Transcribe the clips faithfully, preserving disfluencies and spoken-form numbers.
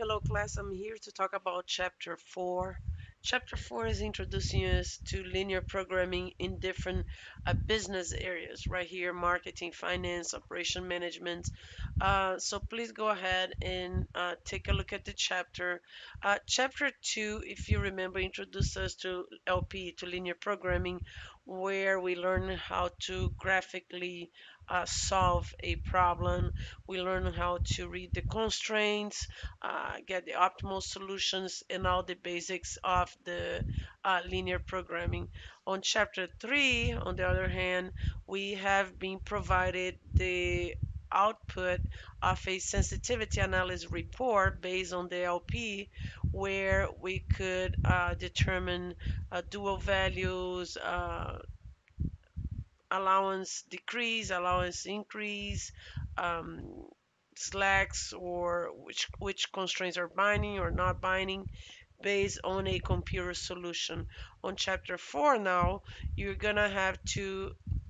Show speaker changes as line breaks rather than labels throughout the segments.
hello class. I'm here to talk about chapter four. Chapter four is introducing us to linear programming in different uh, business areas, right here: marketing, finance, operation management. Uh, so please go ahead and uh, take a look at the chapter. Uh, chapter two, if you remember, introduced us to L P, to linear programming, where we learn how to graphically uh, solve a problem. We learn how to read the constraints, uh, get the optimal solutions, and all the basics of the uh, linear programming. On chapter three, on the other hand, we have been provided the output of a sensitivity analysis report based on the L P, where we could uh, determine uh, dual values, uh, allowance decrease, allowance increase, um, slacks, or which which constraints are binding or not binding based on a computer solution. On chapter four now, you're gonna have to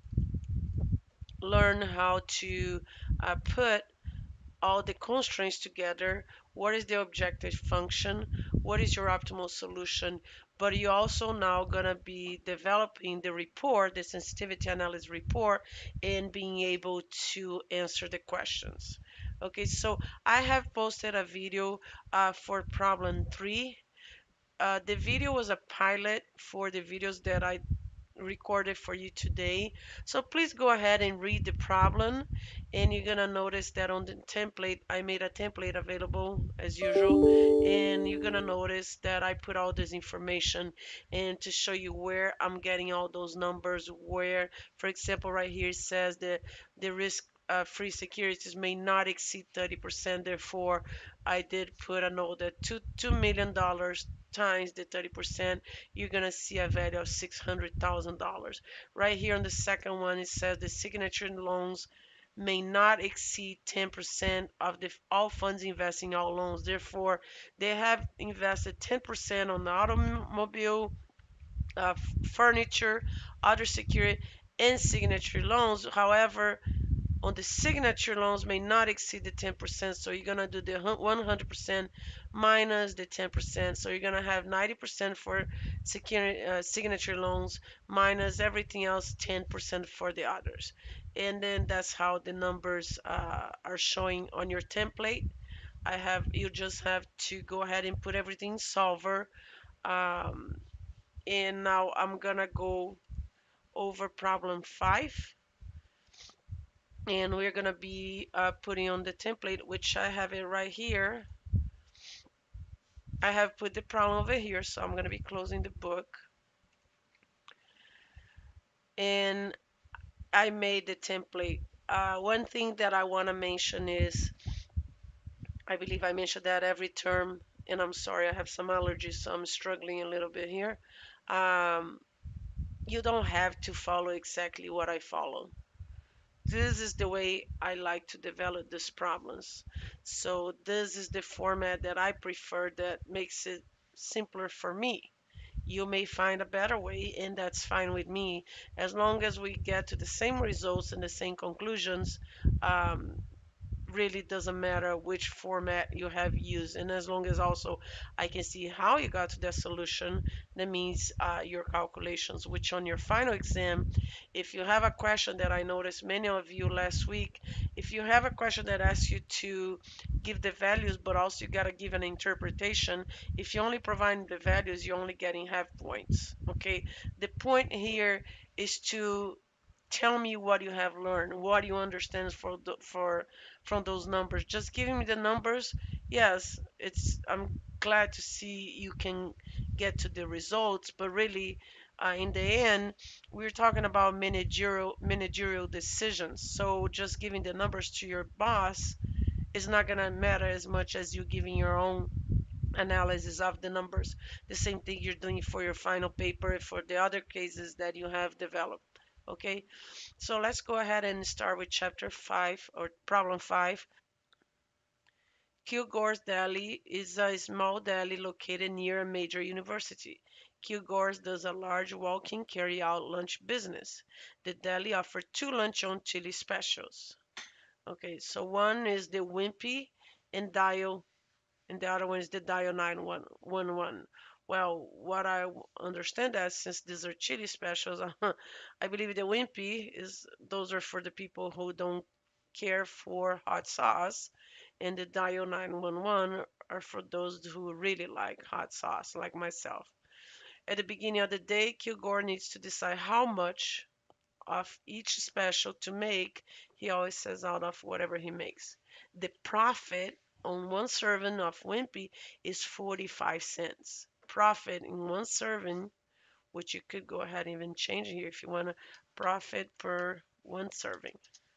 learn how to uh, put all the constraints together. What is the objective function? What is your optimal solution? But you also now gonna be developing the report, the sensitivity analysis report, and being able to answer the questions. Okay, so I have posted a video uh, for problem three. Uh, the video was a pilot for the videos that I recorded for you today. So please go ahead and read the problem, and you're gonna notice that on the template, I made a template available as usual, and you're gonna notice that I put all this information and to show you where I'm getting all those numbers, where, for example, right here it says that the risk uh, free securities may not exceed thirty percent. Therefore, I did put a note that two, $2 million dollars times the thirty percent, you're going to see a value of six hundred thousand dollars. Right here on the second one, it says the signature loans may not exceed ten percent of the all funds investing in all loans. Therefore, they have invested ten percent on the automobile, uh, furniture, other security, and signature loans. However, on the signature loans may not exceed the ten percent. So you're going to do the one hundred percent minus the ten percent. So you're going to have ninety percent for security, uh, signature loans minus everything else, ten percent for the others. And then that's how the numbers uh, are showing on your template. I have You just have to go ahead and put everything in solver. Um, and now I'm gonna go over problem five, and we're gonna be uh, putting on the template, which I have it right here. I have put the problem over here, so I'm gonna be closing the book, and I made the template. Uh, one thing that I want to mention is, I believe I mentioned that every term, and I'm sorry, I have some allergies, so I'm struggling a little bit here. Um, you don't have to follow exactly what I follow. This is the way I like to develop these problems. So this is the format that I prefer, that makes it simpler for me. You may find a better way, and that's fine with me. As long as we get to the same results and the same conclusions, um, really doesn't matter which format you have used. And as long as also I can see how you got to that solution, that means uh, your calculations, which on your final exam, if you have a question that I noticed many of you last week, if you have a question that asks you to give the values, but also you got to give an interpretation, if you only provide the values, you're only getting half points. Okay, the point here is to tell me what you have learned, what you understand for the, for from those numbers. Just giving me the numbers, yes, it's I'm glad to see you can get to the results, but really, uh, in the end, we're talking about managerial managerial decisions. So just giving the numbers to your boss is not gonna matter as much as you giving your own analysis of the numbers. The same thing you're doing for your final paper for the other cases that you have developed. Okay, so let's go ahead and start with chapter five, or problem five. Kilgore's Deli is a small deli located near a major university. Kilgore's does a large walk-in carry-out lunch business. The deli offers two lunch on chili specials. Okay, so one is the Wimpy and Dial and the other one is the Dio nine one one. Well, what I understand that since these are chili specials, I believe the Wimpy is those are for the people who don't care for hot sauce, and the Dio nine one one are for those who really like hot sauce, like myself. At the beginning of the day, Kilgore needs to decide how much of each special to make. He always says out of whatever he makes. The profit on one serving of Wimpy is forty-five cents. Profit in one serving, which you could go ahead and even change here if you want to profit per one serving,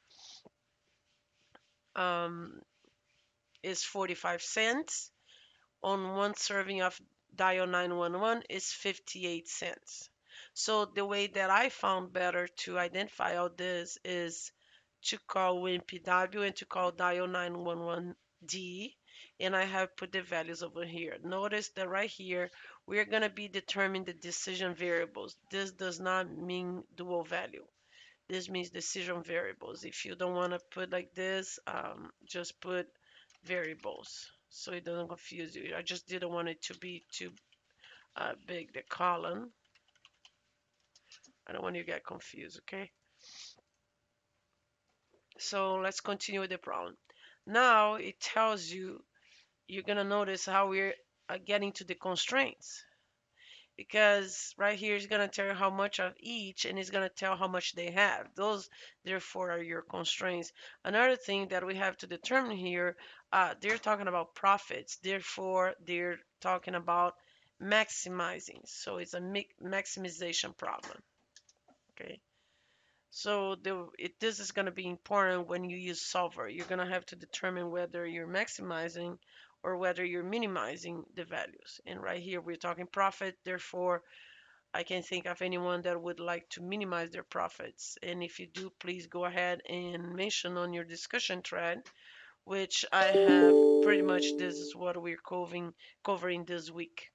um, is forty-five cents. On one serving of Dio nine one one is fifty-eight cents. So the way that I found better to identify all this is to call Wimpy W and to call Dio nine one one D, and I have put the values over here. Notice that right here we're going to be determining the decision variables. This does not mean dual value. This means decision variables. If you don't want to put like this, um, just put variables so it doesn't confuse you. I just didn't want it to be too uh, big, the column. I don't want you to get confused, okay? So let's continue with the problem. Now it tells you, you're going to notice how we're uh, getting to the constraints, because right here is going to tell you how much of each, and it's going to tell how much they have. Those therefore are your constraints. Another thing that we have to determine here, uh, they're talking about profits, therefore they're talking about maximizing, so it's a maximization problem. Okay, so the, it, this is going to be important when you use solver. You're going to have to determine whether you're maximizing or whether you're minimizing the values. And right here we're talking profit, therefore I can't think of anyone that would like to minimize their profits. And if you do, please go ahead and mention on your discussion thread, which I have pretty much this is what we're covering, covering this week.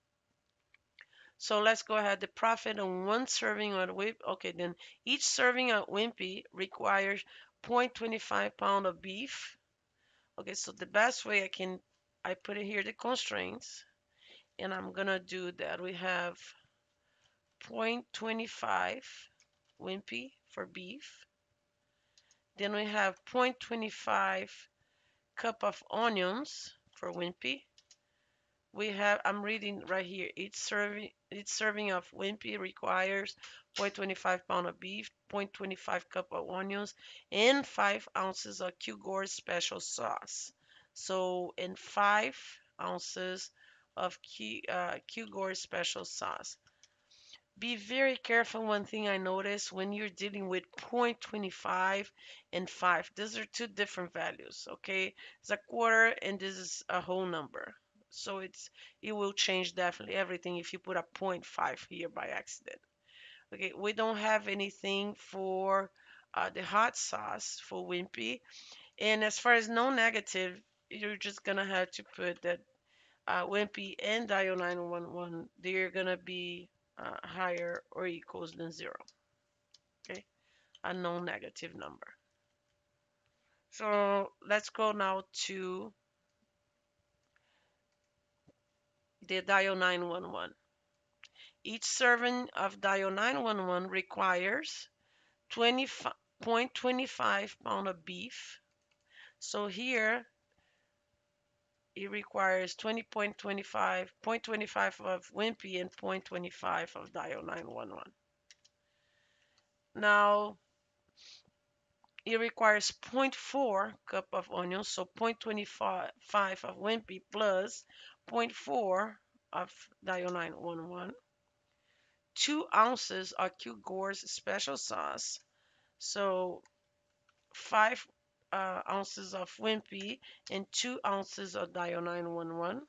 So let's go ahead. The profit on one serving of Wimpy. Okay, then each serving of Wimpy requires zero point two five pound of beef. Okay, so the best way I can, I put it here, the constraints, and I'm gonna do that. We have zero point two five Wimpy for beef. Then we have zero point two five cup of onions for Wimpy. We have, I'm reading right here, each serving each serving of Wimpy requires zero point two five pound of beef, zero point two five cup of onions, and five ounces of Kilgore special sauce. So, in five ounces of Q, uh, Kilgore special sauce. Be very careful. One thing I noticed when you're dealing with zero point two five and five, these are two different values, okay? It's a quarter and this is a whole number. So it's it will change definitely everything if you put a zero point five here by accident. Okay, we don't have anything for uh, the hot sauce for Wimpy. And as far as no negative, you're just gonna have to put that uh, Wimpy and Dio nine one one, they're gonna be uh, higher or equals than zero. Okay, a non-negative number. So let's go now to the Dio nine one one. Each serving of Dio nine one one requires twenty point two five pound of beef. So here it requires twenty point two five, zero point two five of Wimpy and zero point two five of Dio nine one one. Now it requires zero point four cup of onions, so zero point two five of Wimpy plus zero point four of Dio nine one one. Two ounces of Kilgore's special sauce, so five uh, ounces of Wimpy and two ounces of Dio nine one one.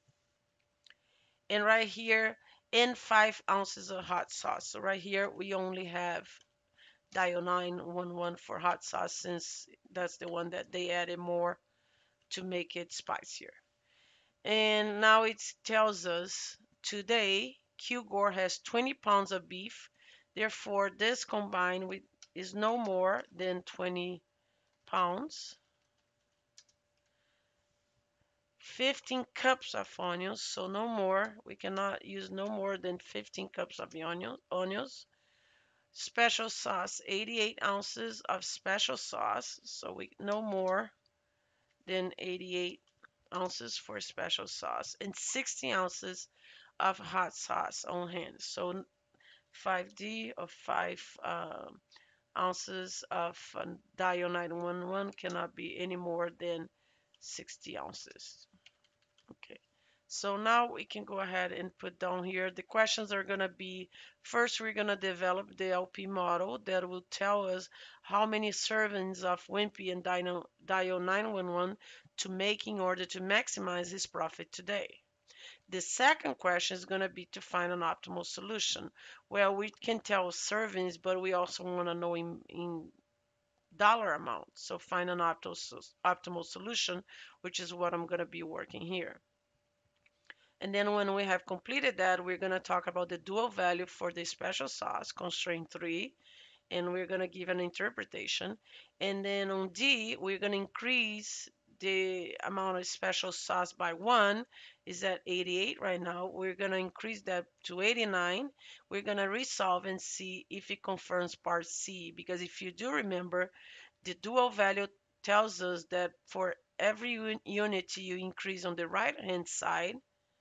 And right here, in five ounces of hot sauce. So right here, we only have Dio nine one one for hot sauce since that's the one that they added more to make it spicier. And now it tells us today Kilgore has twenty pounds of beef. Therefore, this combined with is no more than twenty pounds. fifteen cups of onions, so no more. We cannot use no more than fifteen cups of onion, onions. Special sauce, eighty-eight ounces of special sauce, so we no more than eighty-eight ounces for special sauce, and sixty ounces of hot sauce on hand. So five D of five um, ounces of uh, Dio nine one one cannot be any more than sixty ounces. Okay. So now we can go ahead and put down here. The questions are going to be, first we're going to develop the L P model that will tell us how many servings of Wimpy and Dino, Dio nine one one to make in order to maximize his profit today. The second question is going to be to find an optimal solution. Well, we can tell servings, but we also want to know in, in dollar amount. So find an optimal, optimal solution, which is what I'm going to be working here. And then when we have completed that, we're going to talk about the dual value for the special sauce, constraint three, and we're going to give an interpretation. And then on D, we're going to increase the amount of special sauce by one, is at eighty-eight right now. We're going to increase that to eighty-nine. We're going to resolve and see if it confirms part C, because if you do remember, the dual value tells us that for every unit you increase on the right hand side,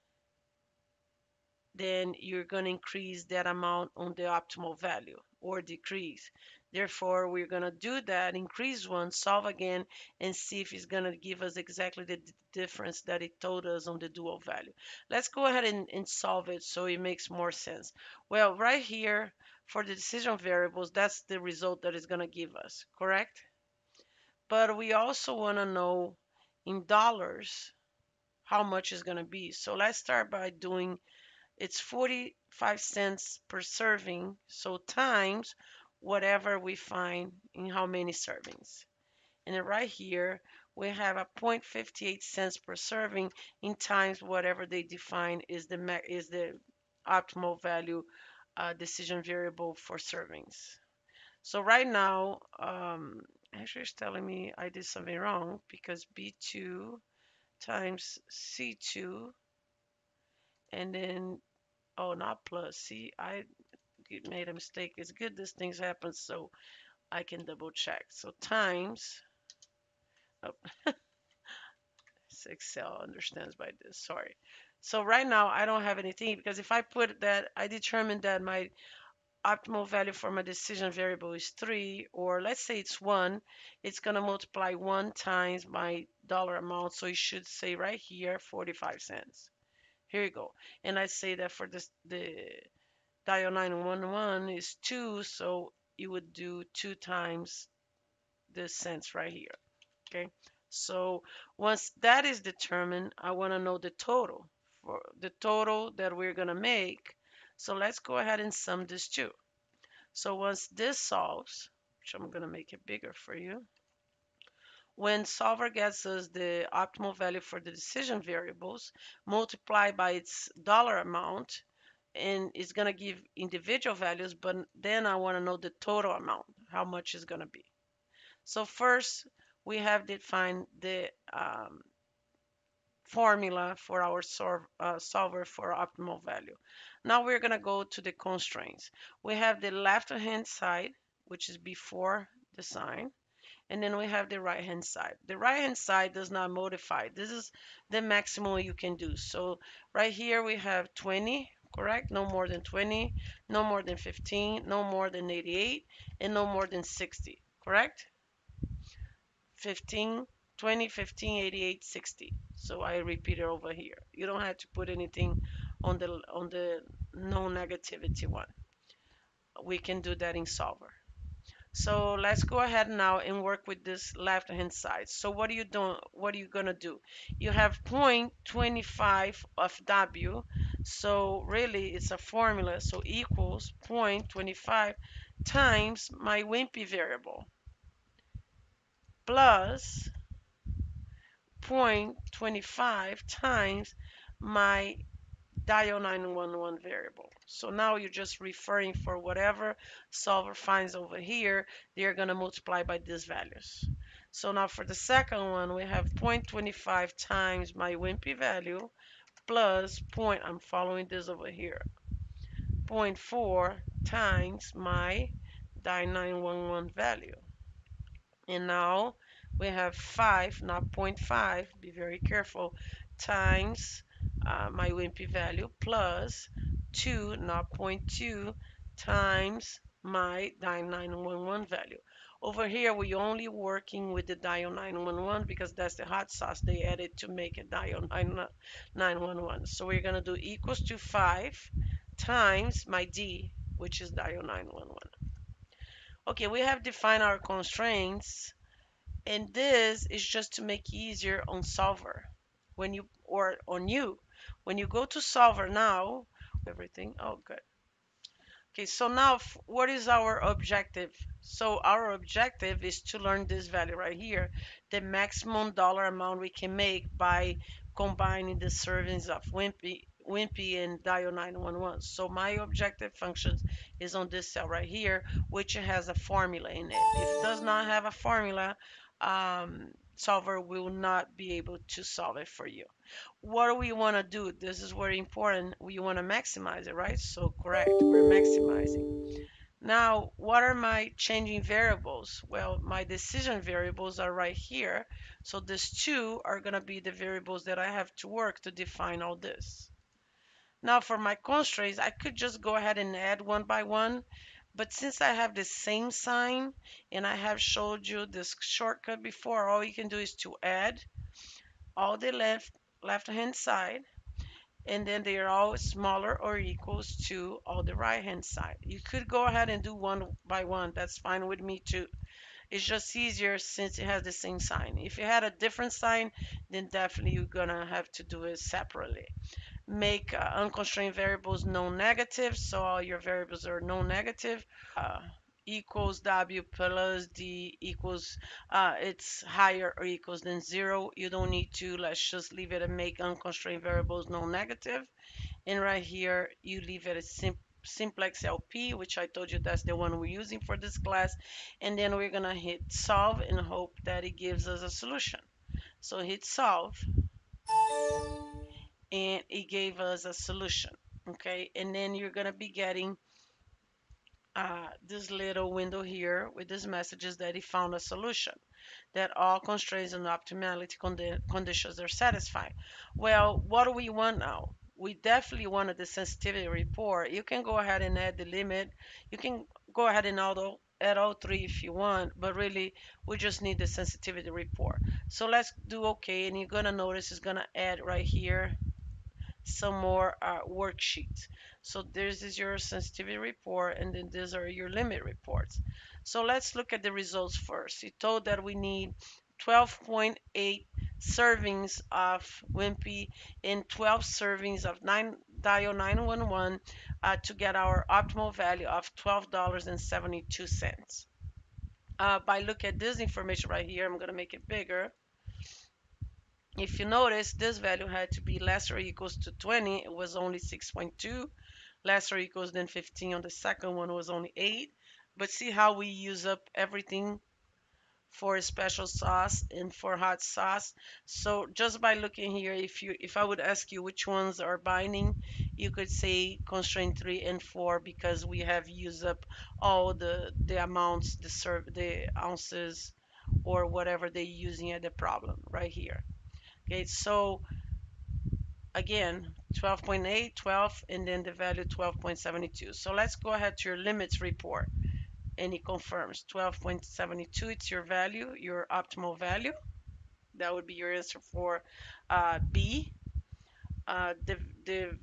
then you're going to increase that amount on the optimal value or decrease. Therefore, we're going to do that, increase one, solve again, and see if it's going to give us exactly the difference that it told us on the dual value. Let's go ahead and, and solve it so it makes more sense. Well, right here, for the decision variables, that's the result that it's going to give us, correct? But we also want to know in dollars how much is going to be. So let's start by doing, it's forty-five cents per serving, so times whatever we find in how many servings. And then right here, we have a zero point five eight cents per serving in times whatever they define is the is the optimal value uh, decision variable for servings. So right now, um, actually it's telling me I did something wrong because B two times C two, and then, oh, not plus. See, I made a mistake. It's good this things happen so I can double check. So times, oh, Excel understands by this, sorry. So right now I don't have anything because if I put that, I determined that my optimal value for my decision variable is three, or let's say it's one, it's going to multiply one times my dollar amount. So it should say right here, forty-five cents. Here you go. And I say that for this, the Dio nine one one is two, so you would do two times the cents right here. Okay. So once that is determined, I want to know the total for the total that we're going to make. So let's go ahead and sum this too. So once this solves, which I'm going to make it bigger for you, when solver gets us the optimal value for the decision variables, multiply by its dollar amount, and it's going to give individual values, but then I want to know the total amount, how much is going to be. So first, we have defined the um, formula for our uh, solver for optimal value. Now we're going to go to the constraints. We have the left-hand side, which is before the sign, and then we have the right hand side. The right hand side does not modify. This is the maximum you can do. So right here we have twenty, correct? No more than twenty, no more than fifteen, no more than eighty-eight, and no more than sixty, correct? fifteen, twenty, fifteen, eighty-eight, sixty. So I repeat it over here. You don't have to put anything on the on the no negativity one. We can do that in solver. So let's go ahead now and work with this left hand side. So what are you doing? What are you gonna do? You have zero point two five of W. So really it's a formula. So equals zero point two five times my Wimpy variable plus zero point two five times my Dio nine one one variable. So now you're just referring for whatever solver finds over here, they're going to multiply by these values. So now for the second one, we have zero point two five times my wimpy value plus point, I'm following this over here, zero point four times my D nine one one value. And now we have five, not zero point five, be very careful, times uh, my wimpy value plus two, not zero point two, times my Dio nine one one value. Over here, we only working with the Dio nine one one because that's the hot sauce they added to make it Dio nine one one. So we're going to do equals to five times my D, which is Dio nine one one. Okay, we have defined our constraints, and this is just to make easier on solver when you or on you when you go to solver now everything. Oh, good. Okay, so now what is our objective? So our objective is to learn this value right here, the maximum dollar amount we can make by combining the servings of Wimpy, Wimpy and Dio nine one one. So my objective function is on this cell right here, which has a formula in it. If it does not have a formula, um, solver will not be able to solve it for you. What do we want to do? This is very important. We want to maximize it, right? So correct, we're maximizing. Now, what are my changing variables? Well, my decision variables are right here. So these two are going to be the variables that I have to work to define all this. Now for my constraints, I could just go ahead and add one by one. But since I have the same sign and I have showed you this shortcut before, all you can do is to add all the left left hand side, and then they are all smaller or equals to all the right hand side. You could go ahead and do one by one. That's fine with me too. It's just easier since it has the same sign. If you had a different sign, then definitely you're gonna have to do it separately. Make uh, unconstrained variables non-negative, so all your variables are non-negative. Uh, equals W plus D equals, uh, it's higher or equals than zero. You don't need to. Let's just leave it and make unconstrained variables non-negative. And right here, you leave it as sim simplex L P, which I told you that's the one we're using for this class. And then we're gonna hit solve and hope that it gives us a solution. So hit solve, and it gave us a solution. Okay, and then you're gonna be getting uh, this little window here with these messages that he found a solution, that all constraints and optimality condi conditions are satisfied. Well, what do we want now? We definitely wanted the sensitivity report. You can go ahead and add the limit. You can go ahead and auto add all three if you want, but really we just need the sensitivity report. So let's do okay, and you're gonna notice it's gonna add right here some more uh, worksheets. So this is your sensitivity report, and then these are your limit reports. So let's look at the results first. It told that we need twelve point eight servings of Wimpy and twelve servings of nine, Dio nine one one uh, to get our optimal value of twelve dollars and seventy-two cents. Uh, by look at this information right here, I'm going to make it bigger. If you notice, this value had to be less or equals to twenty. It was only six point two. Less or equals than fifteen on the second one was only eight. But see how we use up everything for special sauce and for hot sauce. So just by looking here, if you if I would ask you which ones are binding, you could say constraint three and four because we have used up all the the amounts, the serve the ounces or whatever they're using at the problem right here. Okay, so again, twelve point eight, twelve, and then the value twelve point seven two. So let's go ahead to your limits report, and it confirms twelve point seven two. It's your value, your optimal value. That would be your answer for uh, B. Uh, the the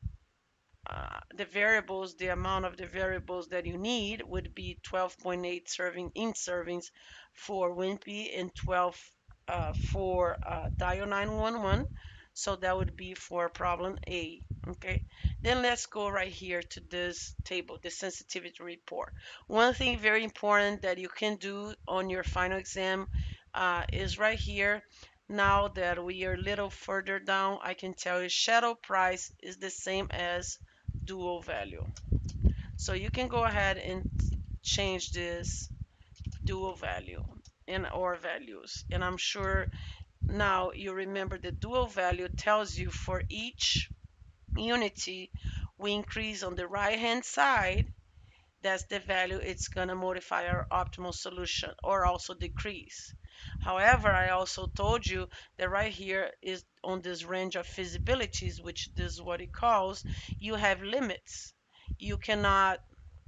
uh, the variables, the amount of the variables that you need would be twelve point eight serving in servings for Wimpy and twelve uh, for uh, Dio nine one one. So that would be for problem A. Okay. Then let's go right here to this table, the sensitivity report. One thing very important that you can do on your final exam uh, is right here. Now that we are a little further down, I can tell you shadow price is the same as dual value. So you can go ahead and change this dual value. in our values. And I'm sure now you remember the dual value tells you for each unity we increase on the right hand side, that's the value it's going to modify our optimal solution or also decrease. However, I also told you that right here is on this range of feasibilities, which this is what it calls, you have limits. You cannot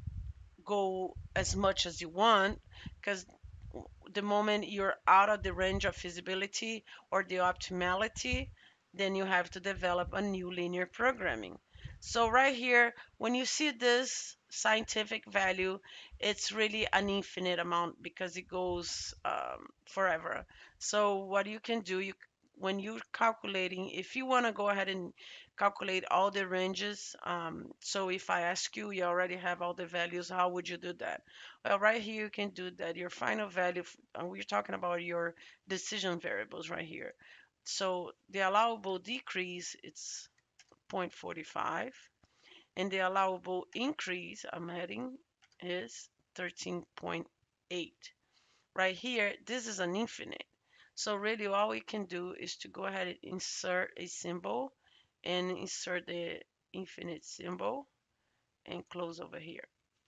go as much as you want because the moment you're out of the range of feasibility or the optimality, then you have to develop a new linear programming. So right here, when you see this scientific value, it's really an infinite amount because it goes um, forever. So what you can do, you when you're calculating, if you want to go ahead and calculate all the ranges, um, so if I ask you, you already have all the values, how would you do that? Well, right here you can do that. Your final value, and we're talking about your decision variables right here. So the allowable decrease, it's zero point four five, and the allowable increase I'm heading is thirteen point eight. Right here, this is an infinite. So really all we can do is to go ahead and insert a symbol and insert the infinite symbol and close over here.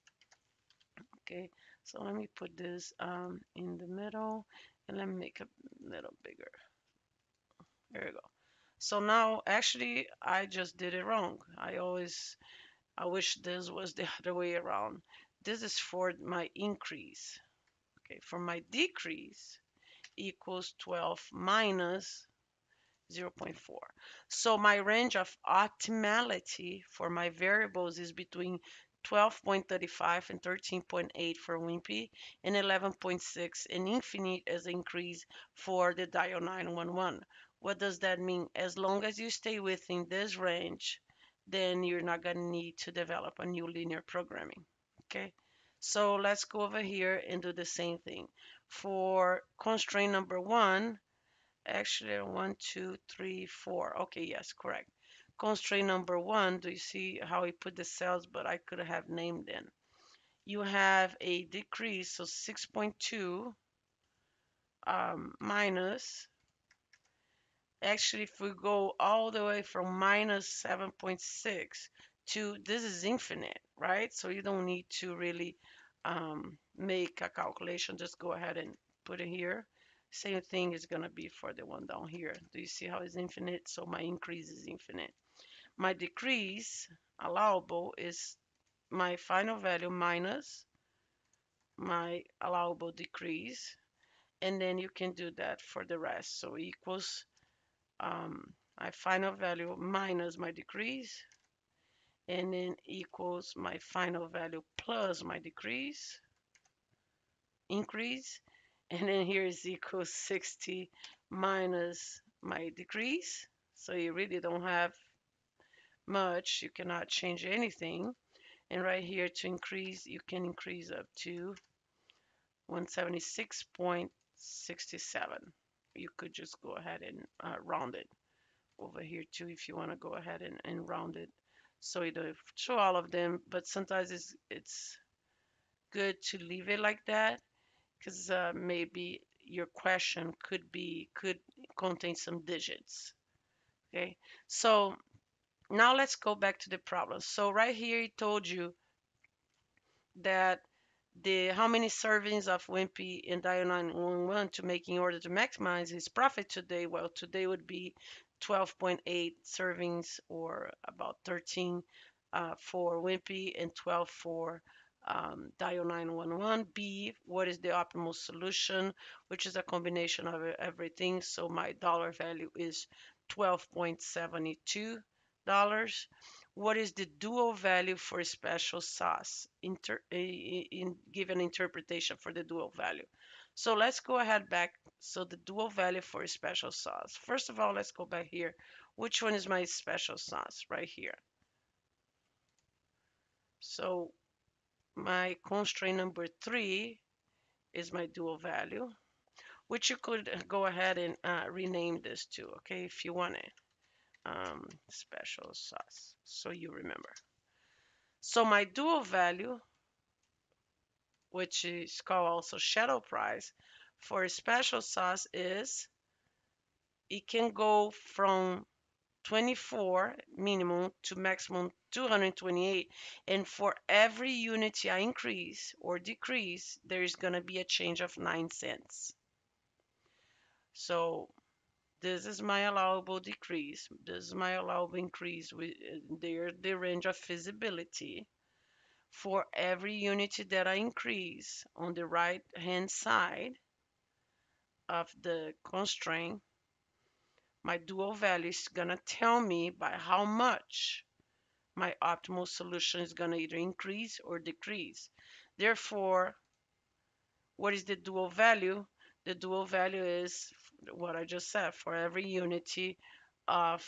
Okay, so let me put this um, in the middle and let me make it a little bigger. There we go. So now actually I just did it wrong. I always, I wish this was the other way around. This is for my increase. Okay, for my decrease equals twelve minus zero point four. So my range of optimality for my variables is between twelve point three five and thirteen point eight for Wimpy and eleven point six and infinite as increase for the Dio nine one one. What does that mean? As long as you stay within this range, then you're not going to need to develop a new linear programming. Okay, so let's go over here and do the same thing. For constraint number one, actually, one, two, three, four. Okay, yes, correct. Constraint number one, do you see how he put the cells, but I could have named them. You have a decrease, so six point two um, minus, actually, if we go all the way from minus seven point six to, this is infinite, right? So you don't need to really um, make a calculation. Just go ahead and put it here. Same thing is going to be for the one down here. Do you see how it's infinite? So my increase is infinite. My decrease allowable is my final value minus my allowable decrease. And then you can do that for the rest. So equals um, my final value minus my decrease, and then equals my final value plus my decrease, increase, and then here is equals sixty minus my decrease. So you really don't have much, you cannot change anything. And right here to increase, you can increase up to one seventy-six point six seven. You could just go ahead and uh, round it over here too if you want to go ahead and, and round it so you don't show all of them, but sometimes it's it's good to leave it like that because uh, maybe your question could be could contain some digits. Okay, so now let's go back to the problem. So right here it told you that the how many servings of Wimpy and Dio nine one one to make in order to maximize his profit today. Well, today would be twelve point eight servings or about thirteen uh, for Wimpy and twelve for um, Dio nine one one. B, what is the optimal solution, which is a combination of everything. So my dollar value is twelve point seven two dollars. What is the dual value for special sauce? Inter, in, give an interpretation for the dual value. So let's go ahead back. So the dual value for special sauce. First of all, let's go back here. Which one is my special sauce? Right here. So my constraint number three is my dual value, which you could go ahead and uh, rename this to, okay, if you want it. Um, special sauce, so you remember. So my dual value, which is called also shadow price, for a special sauce is it can go from twenty-four minimum to maximum two hundred twenty-eight, and for every unit I increase or decrease there is going to be a change of nine cents. So this is my allowable decrease, this is my allowable increase. With there the range of feasibility. For every unit that I increase on the right hand side of the constraint, my dual value is going to tell me by how much my optimal solution is going to either increase or decrease. Therefore, what is the dual value? The dual value is what I just said. For every unity of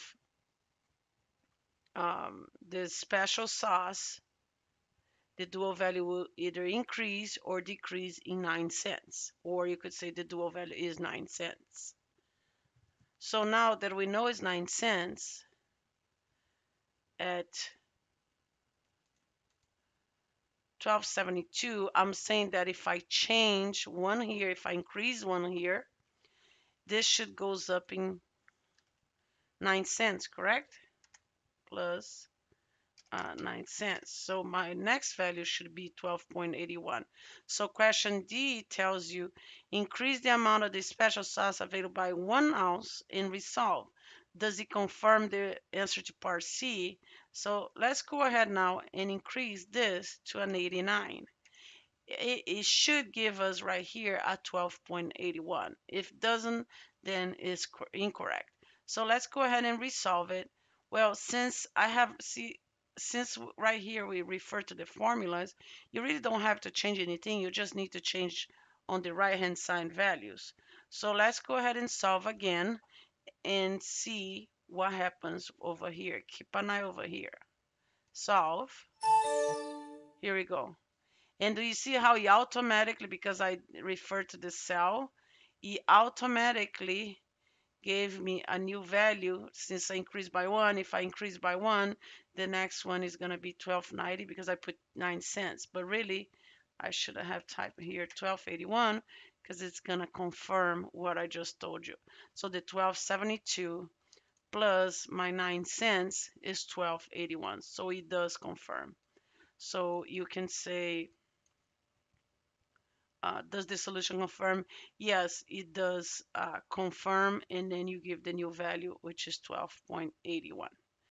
um, this special sauce, the dual value will either increase or decrease in nine cents. Or you could say the dual value is nine cents. So now that we know it's nine cents, at twelve seventy-two, I'm saying that if I change one here, if I increase one here, this should goes up in nine cents, correct? Plus uh, nine cents. So my next value should be twelve eight one. So question D tells you increase the amount of the special sauce available by one ounce and resolve. Does it confirm the answer to part C? So let's go ahead now and increase this to an eighty-nine. It, it should give us right here a twelve eight one. If it doesn't, then it's incorrect. So let's go ahead and resolve it. Well, since I have, see, since right here we refer to the formulas, you really don't have to change anything. You just need to change on the right hand side values. So let's go ahead and solve again and see what happens over here. Keep an eye over here. Solve. Here we go. And do you see how he automatically, because I refer to the cell, he automatically gave me a new value since I increased by one. If I increase by one, the next one is going to be twelve ninety because I put nine cents. But really, I should have typed here twelve eighty-one because it's going to confirm what I just told you. So the twelve seventy-two plus my nine cents is twelve eighty-one. So it does confirm. So you can say, uh, does the solution confirm? Yes, it does uh, confirm, and then you give the new value, which is twelve eight one.